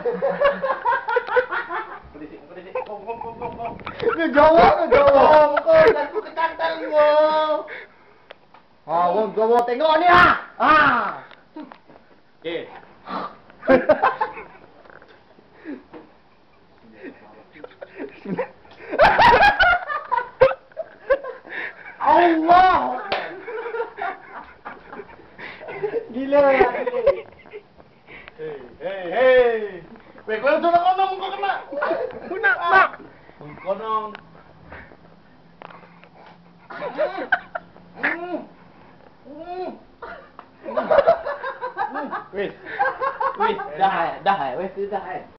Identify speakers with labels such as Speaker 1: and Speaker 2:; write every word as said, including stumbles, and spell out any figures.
Speaker 1: Pedisik, pedisik. Kom, kom, kom, kom, kom.
Speaker 2: Ke Jawa, ke Jawa.
Speaker 1: Kau aku kecantal kau.
Speaker 2: Ah, gua gua mau tengok ni ah. Ah.
Speaker 1: Okey.
Speaker 2: Allah. Gila ya.
Speaker 1: Hei, hei, hei. Weh, kau tu nak konong kau kena.
Speaker 2: Aku nak nak.
Speaker 1: Konong. Hmm. Hmm. Weh. Weh, dah, dah, weh, dah.